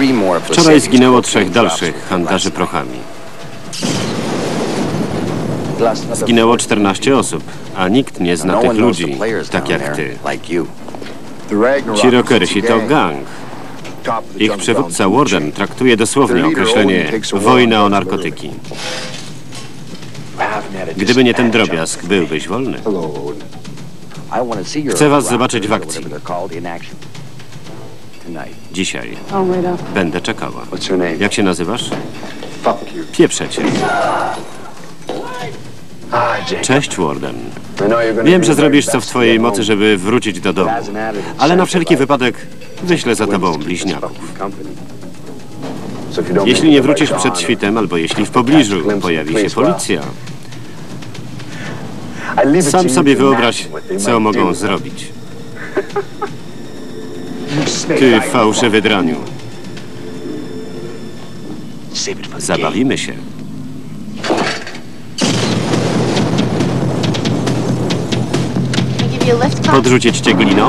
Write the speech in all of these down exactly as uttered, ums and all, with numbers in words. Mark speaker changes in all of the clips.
Speaker 1: Wczoraj zginęło trzech dalszych handlarzy prochami. Zginęło czternaście osób, a nikt nie zna tych ludzi, tak jak ty. Ci Rockersi to gang. Ich przywódca Warden traktuje dosłownie określenie wojna o narkotyki. Gdyby nie ten drobiazg, byłbyś wolny. Chcę was zobaczyć w akcji. Dzisiaj. Będę czekała. Jak się nazywasz? Pieprzę cię. Cześć, Warden. Wiem, że zrobisz co w twojej mocy, żeby wrócić do domu, ale na wszelki wypadek wyślę za tobą bliźniaków. Jeśli nie wrócisz przed świtem, albo jeśli w pobliżu pojawi się policja, sam sobie wyobraź, co mogą zrobić. Ty fałszywy draniu. Zabawimy się. Podrzucić cię gliną?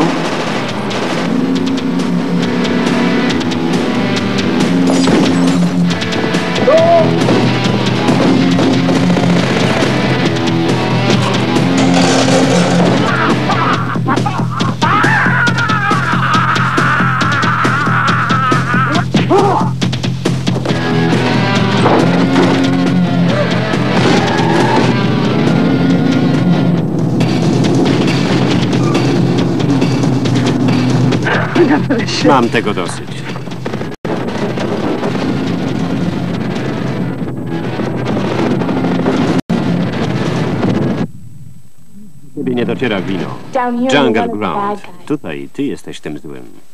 Speaker 1: Mam tego dosyć. Ciebie nie dociera wino. Jungle Ground. Tutaj ty jesteś tym złym.